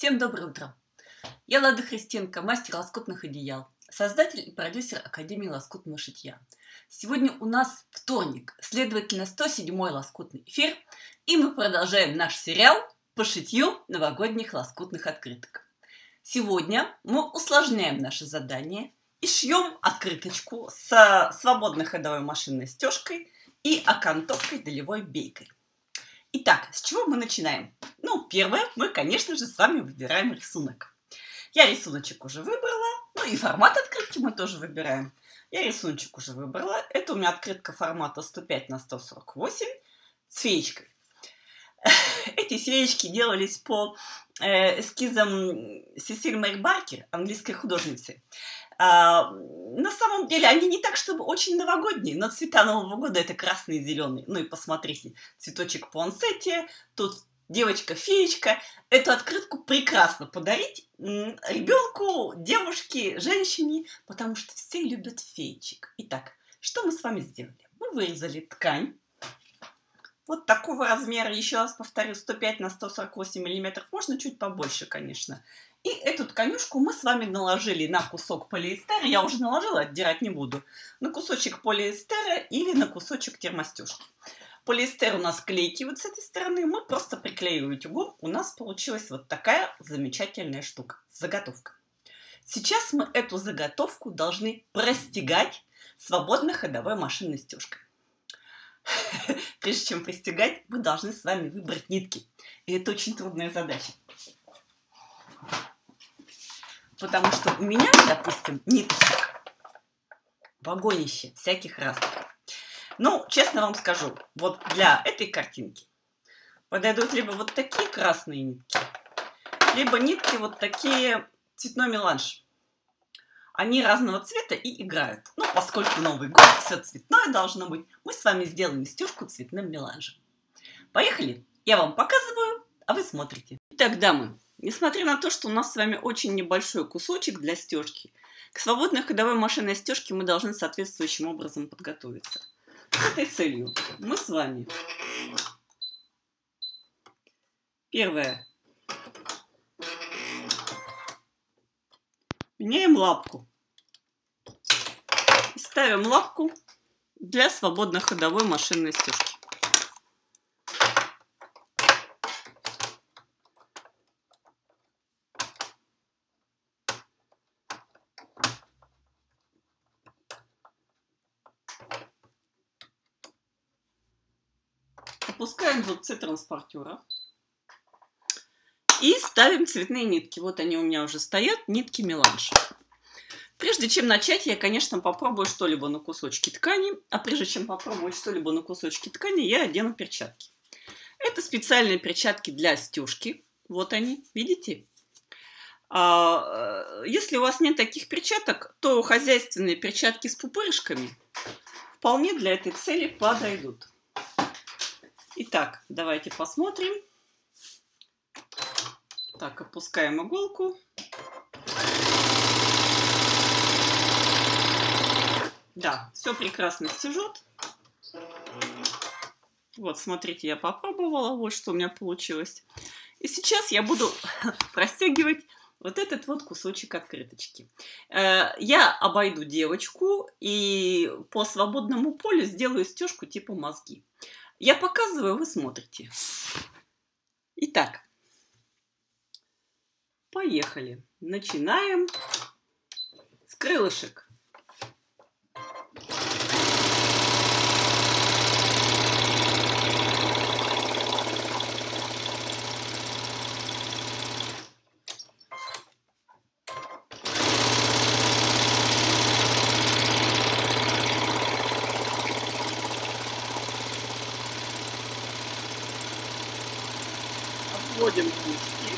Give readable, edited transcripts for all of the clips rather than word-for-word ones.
Всем доброе утро! Я Лада Христенко, мастер лоскутных одеял, создатель и продюсер Академии лоскутного шитья. Сегодня у нас вторник, следовательно 107-й лоскутный эфир, и мы продолжаем наш сериал по шитью новогодних лоскутных открыток. Сегодня мы усложняем наше задание и шьем открыточку со свободной ходовой машинной стежкой и окантовкой долевой бейкой. Итак, с чего мы начинаем? Ну, первое, мы, конечно же, с вами выбираем рисунок. Я рисуночек уже выбрала, ну и формат открытки мы тоже выбираем. Я рисуночек уже выбрала. Это у меня открытка формата 105 на 148 с феечкой. Эти феечки делались по эскизам Сесиль Мэри Баркер, английской художницы. На самом деле они не так, чтобы очень новогодние, но цвета Нового года это красный и зеленый. Ну и посмотрите, цветочек пуансетия, тут девочка-феечка. Эту открытку прекрасно подарить ребенку, девушке, женщине, потому что все любят феечек. Итак, что мы с вами сделали? Мы вырезали ткань. Вот такого размера, еще раз повторю, 105 на 148 миллиметров, можно чуть побольше, конечно. И эту тканюшку мы с вами наложили на кусок полиэстера, я уже наложила, отдирать не буду, на кусочек полиэстера или на кусочек термостежки. Полиэстер у нас клейкий вот с этой стороны, мы просто приклеиваем утюгом, у нас получилась вот такая замечательная штука, заготовка. Сейчас мы эту заготовку должны простегать свободной ходовой машинной стежкой. Прежде чем пристегать, мы должны с вами выбрать нитки. И это очень трудная задача. Потому что у меня, допустим, ниточек вагонище всяких разных. Ну, честно вам скажу, вот для этой картинки подойдут либо вот такие красные нитки, либо нитки вот такие цветной меланж. Они разного цвета и играют. Ну, поскольку Новый год, все цветное должно быть, мы с вами сделаем стежку цветным меланжем. Поехали! Я вам показываю, а вы смотрите. Итак, дамы, несмотря на то, что у нас с вами очень небольшой кусочек для стежки, к свободной ходовой машинной стежке мы должны соответствующим образом подготовиться. С этой целью мы с вами первое. Меняем лапку. И ставим лапку для свободной ходовой машинной стежки. Опускаем зубцы транспортера. И ставим цветные нитки. Вот они у меня уже стоят, нитки меланж. Прежде чем начать, я, конечно, попробую что-либо на кусочке ткани. А прежде чем попробовать что-либо на кусочке ткани, я одену перчатки. Это специальные перчатки для стежки. Вот они, видите? Если у вас нет таких перчаток, то хозяйственные перчатки с пупырышками вполне для этой цели подойдут. Итак, давайте посмотрим. Так, опускаем иголку. Да, все прекрасно стяжет. Вот, смотрите, я попробовала. Вот что у меня получилось. И сейчас я буду простегивать вот этот вот кусочек открыточки. Я обойду девочку и по свободному полю сделаю стежку типа мозги. Я показываю, вы смотрите. Итак. Поехали. Начинаем с крылышек. Обводим кучки.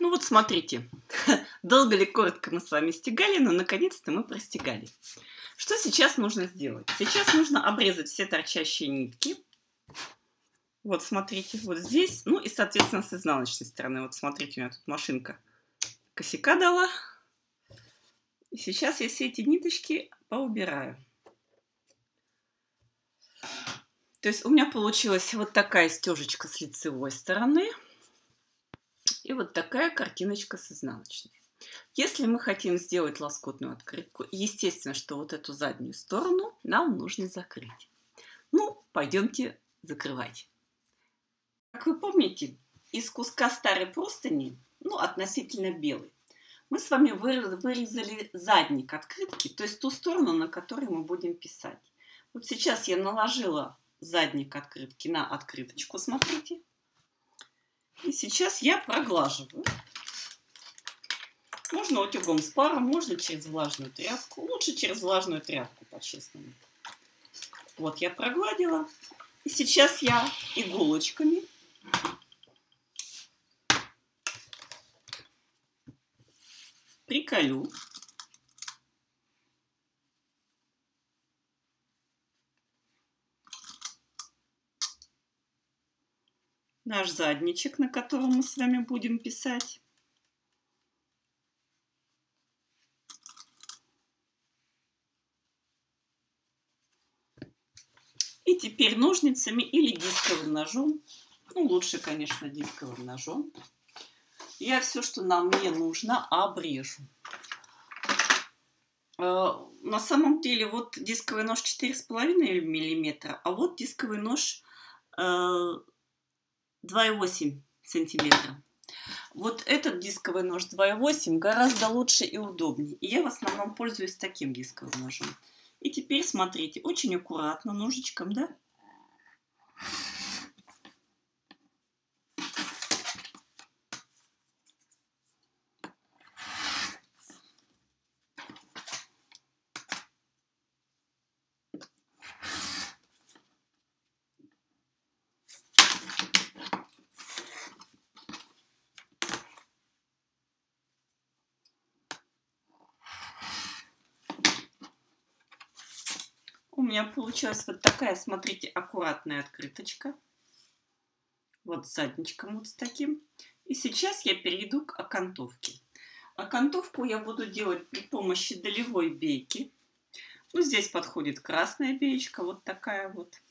Ну вот смотрите, долго ли, коротко мы с вами стегали, но наконец-то мы простегали. Что сейчас нужно сделать? Сейчас нужно обрезать все торчащие нитки. Вот смотрите, вот здесь, ну и соответственно с изнаночной стороны. Вот смотрите, у меня тут машинка косяка дала. И сейчас я все эти ниточки поубираю. То есть у меня получилась вот такая стежечка с лицевой стороны и вот такая картиночка с изнаночной. Если мы хотим сделать лоскутную открытку, естественно, что вот эту заднюю сторону нам нужно закрыть. Ну, пойдемте закрывать. Как вы помните, из куска старой простыни, ну, относительно белой, мы с вами вырезали задник открытки, то есть ту сторону, на которой мы будем писать. Вот сейчас я наложила задник открытки на открыточку, смотрите. И сейчас я проглаживаю. Можно утюгом с паром, можно через влажную тряпку. Лучше через влажную тряпку, по-честному. Вот я прогладила. И сейчас я иголочками приколю наш задничек, на котором мы с вами будем писать. И теперь ножницами или дисковым ножом, ну лучше, конечно, дисковым ножом, я все, что нам не нужно, обрежу. На самом деле вот дисковый нож 4,5 мм, а вот дисковый нож 2,8 сантиметра. Вот этот дисковый нож 2,8 гораздо лучше и удобнее. И я в основном пользуюсь таким дисковым ножом. И теперь смотрите, очень аккуратно ножичком, да? У меня получилась вот такая, смотрите, аккуратная открыточка. Вот с задничком вот с таким. И сейчас я перейду к окантовке. Окантовку я буду делать при помощи долевой бейки. Ну, здесь подходит красная беечка, вот такая вот.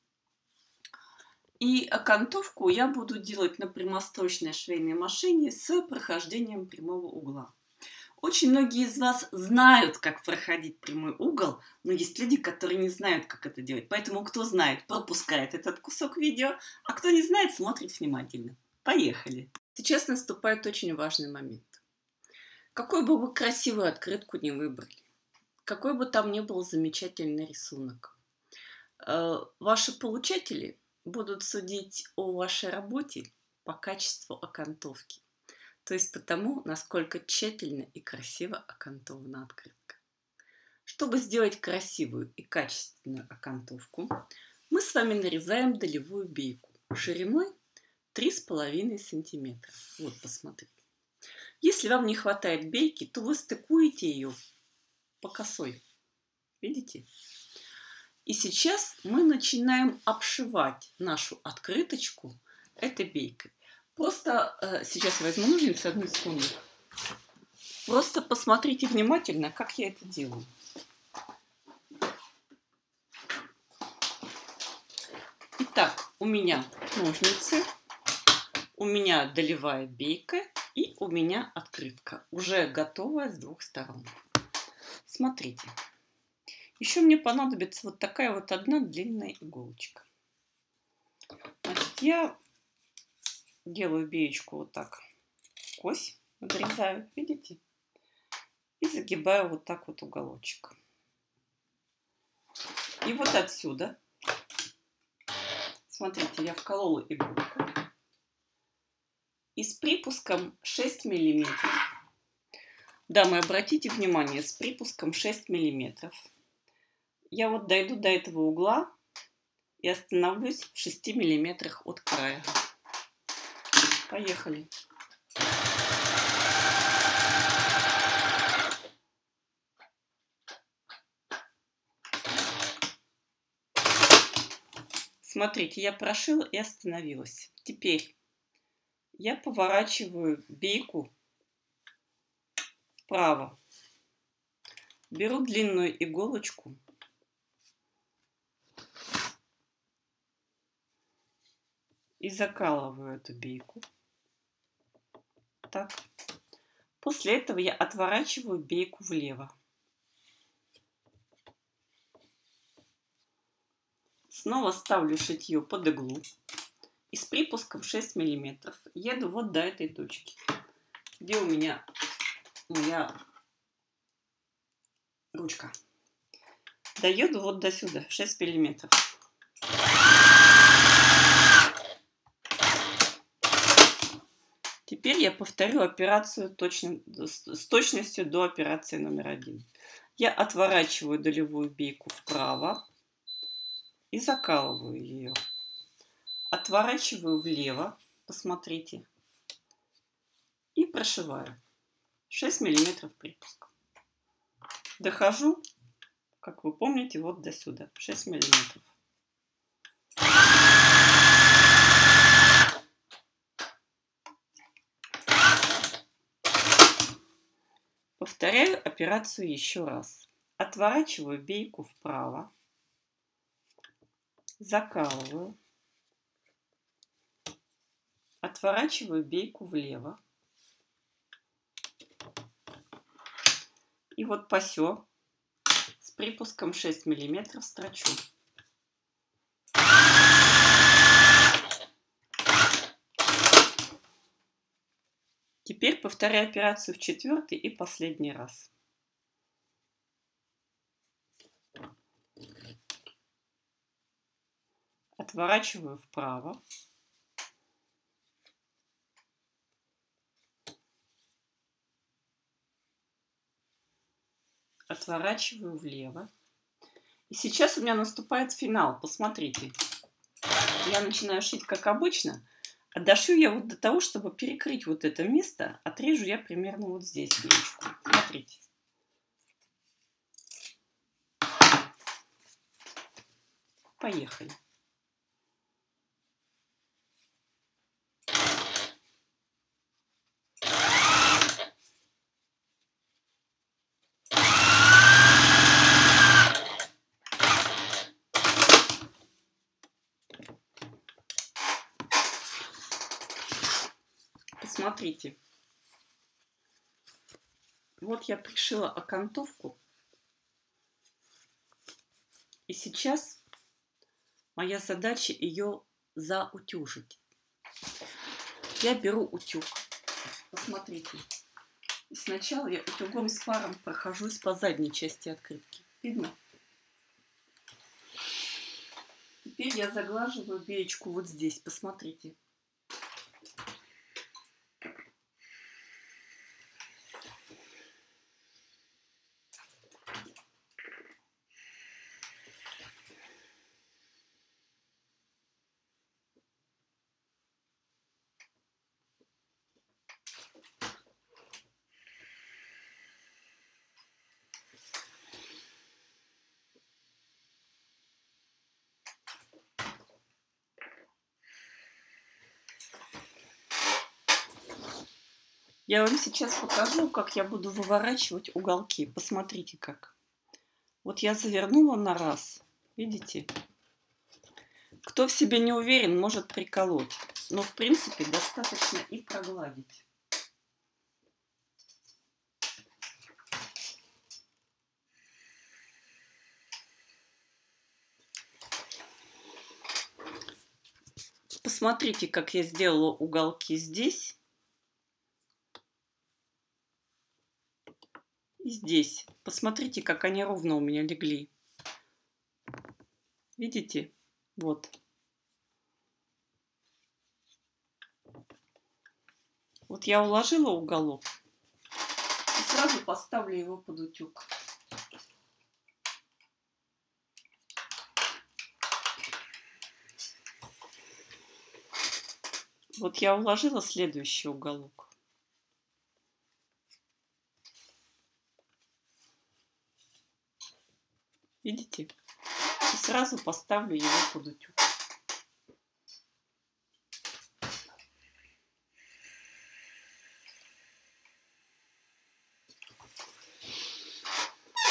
И окантовку я буду делать на прямосточной швейной машине с прохождением прямого угла. Очень многие из вас знают, как проходить прямой угол, но есть люди, которые не знают, как это делать. Поэтому кто знает, пропускает этот кусок видео, а кто не знает, смотрит внимательно. Поехали! Сейчас наступает очень важный момент. Какую бы вы красивую открытку не выбрали, какой бы там ни был замечательный рисунок, ваши получатели будут судить о вашей работе по качеству окантовки. То есть потому, насколько тщательно и красиво окантована открытка. Чтобы сделать красивую и качественную окантовку, мы с вами нарезаем долевую бейку шириной 3,5 см. Вот, посмотрите. Если вам не хватает бейки, то вы стыкуете ее по косой. Видите? И сейчас мы начинаем обшивать нашу открыточку этой бейкой. Просто сейчас возьму ножницы, одну секунду. Просто посмотрите внимательно, как я это делаю. Итак, у меня ножницы, у меня долевая бейка и у меня открытка, уже готовая с двух сторон. Смотрите. Еще мне понадобится вот такая вот одна длинная иголочка. Значит, я делаю беечку вот так, кось надрезаю, видите? И загибаю вот так вот уголочек. И вот отсюда, смотрите, я вколола иголку. И с припуском 6 мм. Дамы, обратите внимание, с припуском 6 мм. Я вот дойду до этого угла и остановлюсь в 6 мм от края. Поехали. Смотрите, я прошила и остановилась. Теперь я поворачиваю бейку вправо. Беру длинную иголочку и закалываю эту бейку. Так. После этого я отворачиваю бейку влево. Снова ставлю шитье под иглу и с припуском 6 мм еду вот до этой точки, где у меня моя ручка. Доеду вот до сюда, 6 мм. Теперь я повторю операцию с точностью до операции номер 1. Я отворачиваю долевую бейку вправо и закалываю ее. Отворачиваю влево, посмотрите, и прошиваю 6 мм припуск. Дохожу, как вы помните, вот до сюда, 6 мм. Повторяю операцию еще раз. Отворачиваю бейку вправо, закалываю, отворачиваю бейку влево. И вот по сё с припуском 6 мм строчу. Теперь повторяю операцию в 4-й и последний раз. Отворачиваю вправо. Отворачиваю влево. И сейчас у меня наступает финал. Посмотрите. Я начинаю шить как обычно. А дошью я вот до того, чтобы перекрыть вот это место. Отрежу я примерно вот здесь беечку. Смотрите. Поехали. Посмотрите. Вот я пришила окантовку. И сейчас моя задача ее заутюжить. Я беру утюг. Посмотрите. И сначала я утюгом с паром прохожусь по задней части открытки. Видно? Теперь я заглаживаю беечку вот здесь. Посмотрите. Я вам сейчас покажу, как я буду выворачивать уголки. Посмотрите как. Вот я завернула на раз. Видите? Кто в себе не уверен, может приколоть. Но в принципе достаточно и прогладить. Посмотрите, как я сделала уголки здесь. И здесь. Посмотрите, как они ровно у меня легли. Видите? Вот. Вот я уложила уголок. И сразу поставлю его под утюг. Вот я уложила следующий уголок. Видите? И сразу поставлю его под утюг.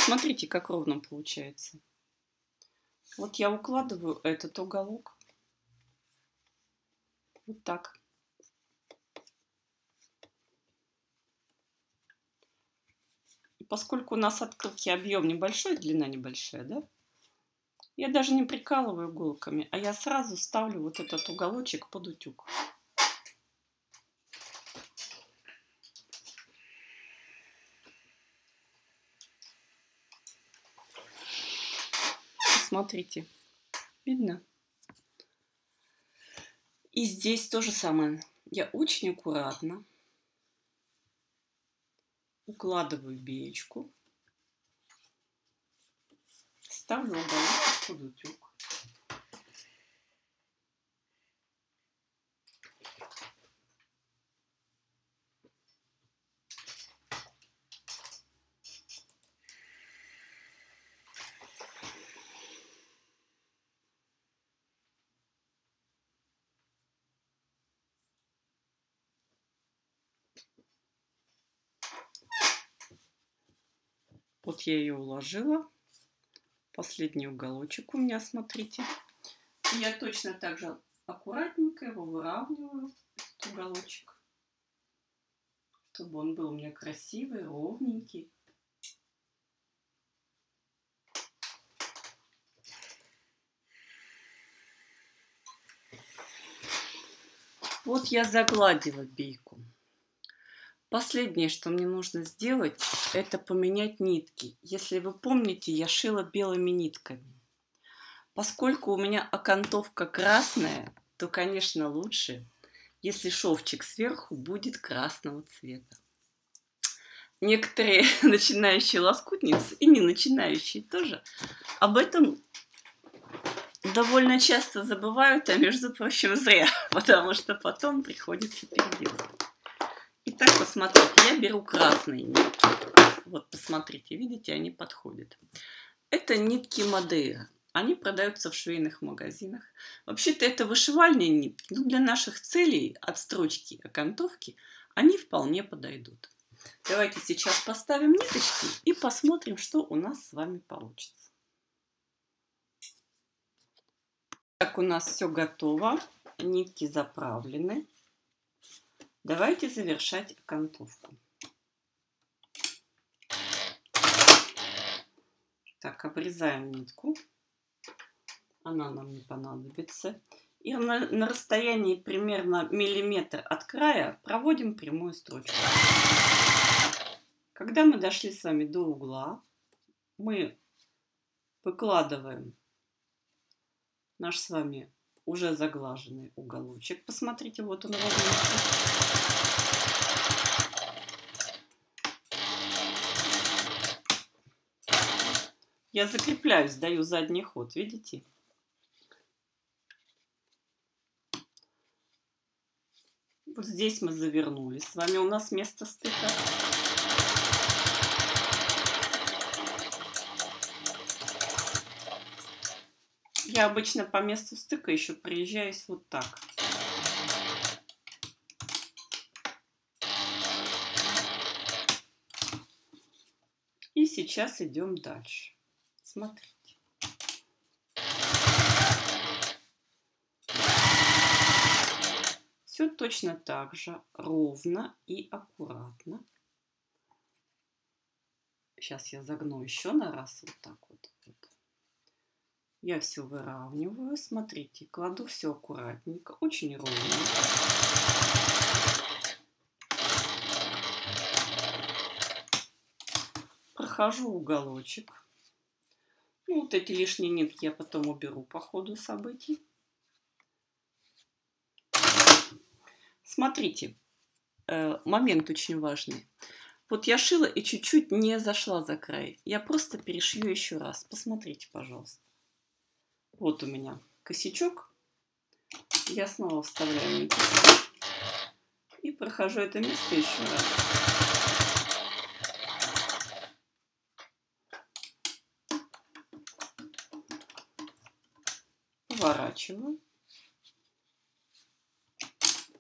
Смотрите, как ровно получается. Вот я укладываю этот уголок. Вот так. И поскольку у нас открытки объем небольшой, длина небольшая, да? Я даже не прикалываю иголками, а я сразу ставлю вот этот уголочек под утюг. Смотрите, видно? И здесь то же самое. Я очень аккуратно укладываю биечку, ставлю уголок под утюг. Вот я ее уложила. Последний уголочек у меня, смотрите. И я точно так же аккуратненько его выравниваю, этот уголочек, чтобы он был у меня красивый, ровненький. Вот я загладила бейку. Последнее, что мне нужно сделать, это поменять нитки. Если вы помните, я шила белыми нитками. Поскольку у меня окантовка красная, то, конечно, лучше, если шовчик сверху будет красного цвета. Некоторые начинающие лоскутницы, и не начинающие тоже, об этом довольно часто забывают, а между прочим зря, потому что потом приходится переделывать. Итак, посмотрите, я беру красные нитки. Вот, посмотрите, видите, они подходят. Это нитки Мадейра. Они продаются в швейных магазинах. Вообще-то это вышивальные нитки, но для наших целей, отстрочки и окантовки, они вполне подойдут. Давайте сейчас поставим ниточки и посмотрим, что у нас с вами получится. Так, у нас все готово. Нитки заправлены. Давайте завершать окантовку. Так, обрезаем нитку. Она нам не понадобится. И на расстоянии примерно миллиметр от края проводим прямую строчку. Когда мы дошли с вами до угла, мы выкладываем наш с вами уже заглаженный уголочек. Посмотрите, вот он ровненький. Я закрепляюсь, даю задний ход, видите? Вот здесь мы завернули. С вами у нас место стыка. Я обычно по месту стыка еще проезжаюсь вот так. И сейчас идем дальше. Смотрите. Все точно так же, ровно и аккуратно. Сейчас я загну еще на раз вот так вот. Я все выравниваю. Смотрите, кладу все аккуратненько, очень ровно. Прохожу уголочек. Ну, вот эти лишние нитки я потом уберу по ходу событий. Смотрите, момент очень важный. Вот я шила и чуть-чуть не зашла за край. Я просто перешью еще раз. Посмотрите, пожалуйста. Вот у меня косячок. Я снова вставляю нитку. И прохожу это место еще раз. Поворачиваю.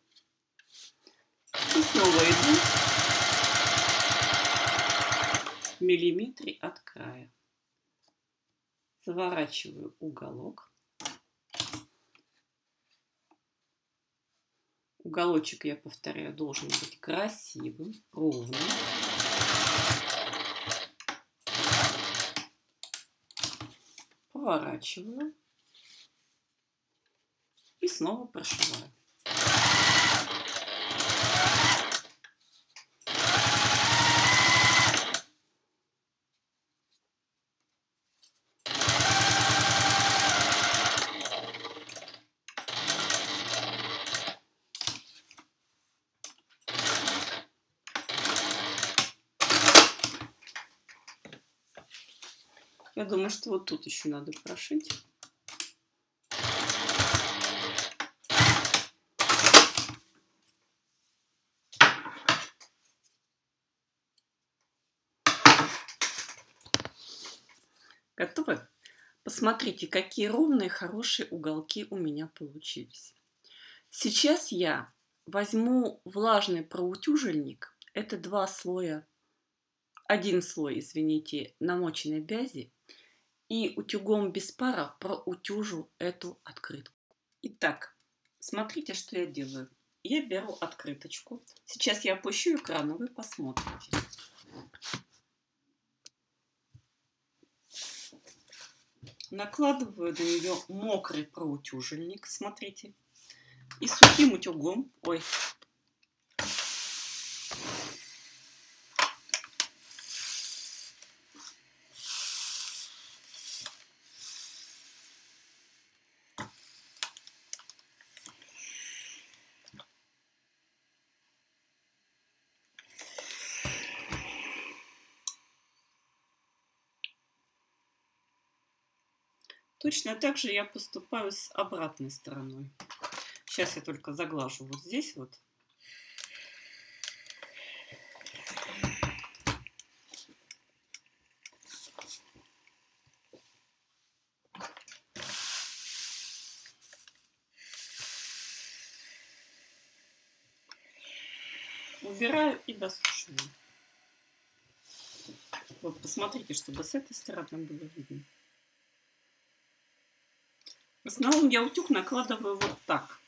И снова иду. миллиметре от края. Заворачиваю уголок. Уголочек, я повторяю, должен быть красивым, ровным. Поворачиваю и снова прошиваю. Я думаю, что вот тут еще надо прошить. Готовы? Посмотрите, какие ровные, хорошие уголки у меня получились. Сейчас я возьму влажный проутюжильник. Это один слой, извините, намоченной бязи. И утюгом без пара проутюжу эту открытку. Итак, смотрите, что я делаю. Я беру открыточку. Сейчас я опущу экран, и вы посмотрите. Накладываю на нее мокрый проутюжильник, смотрите. И сухим утюгом, точно так же я поступаю с обратной стороной. Сейчас я только заглажу вот здесь вот. Убираю и досушиваю. Вот посмотрите, чтобы с этой стороны было видно. В основном я утюг накладываю вот так.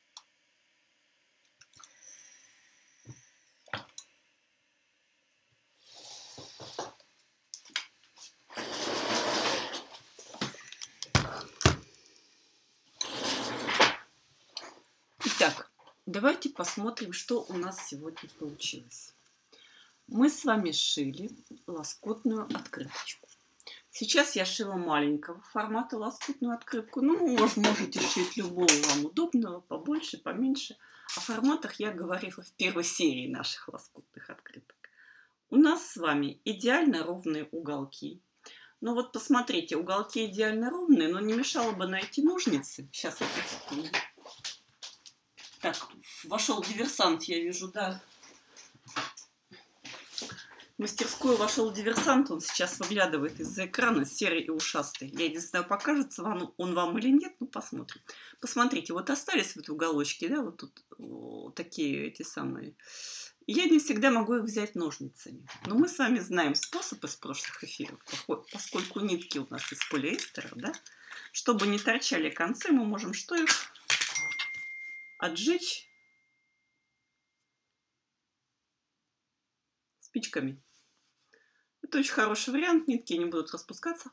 Итак, давайте посмотрим, что у нас сегодня получилось. Мы с вами шили лоскутную открыточку. Сейчас я шила маленького формата лоскутную открытку. Ну, можете шить любого вам удобного, побольше, поменьше. О форматах я говорила в первой серии наших лоскутных открыток. У нас с вами идеально ровные уголки. Ну вот посмотрите, уголки идеально ровные, но не мешало бы найти ножницы. Сейчас это секунду. Так, вошел диверсант, я вижу, да. В мастерскую вошел диверсант, он сейчас выглядывает из-за экрана, серый и ушастый. Я не знаю, покажется он вам или нет, ну посмотрим. Посмотрите, вот остались вот уголочки, да, вот тут вот такие эти самые. Я не всегда могу их взять ножницами. Но мы с вами знаем способ из прошлых эфиров, поскольку нитки у нас из полиэстера, да, чтобы не торчали концы, мы можем что их отжечь спичками. Это очень хороший вариант, нитки не будут распускаться.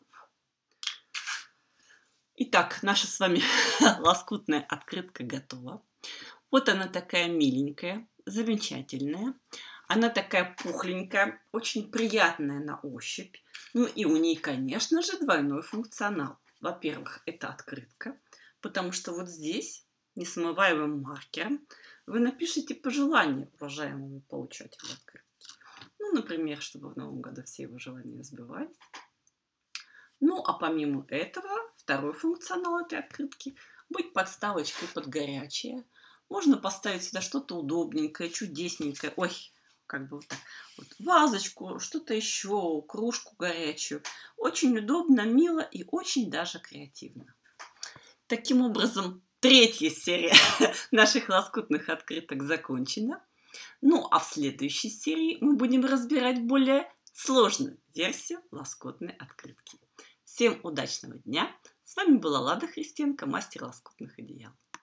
Итак, наша с вами лоскутная открытка готова. Вот она такая миленькая, замечательная. Она такая пухленькая, очень приятная на ощупь. Ну и у ней, конечно же, двойной функционал. Во-первых, это открытка, потому что вот здесь несмываемым маркером вы напишите пожелание уважаемому получателю открытки. Ну, например, чтобы в новом году все его желания сбывались. Ну, а помимо этого, второй функционал этой открытки – быть подставочкой под горячее. Можно поставить сюда что-то удобненькое, чудесненькое. Ой, как бы вот так. Вот, вазочку, что-то еще, кружку горячую. Очень удобно, мило и очень даже креативно. Таким образом, третья серия наших лоскутных открыток закончена. Ну, а в следующей серии мы будем разбирать более сложную версию лоскутной открытки. Всем удачного дня! С вами была Лада Христинка, мастер лоскутных одеял.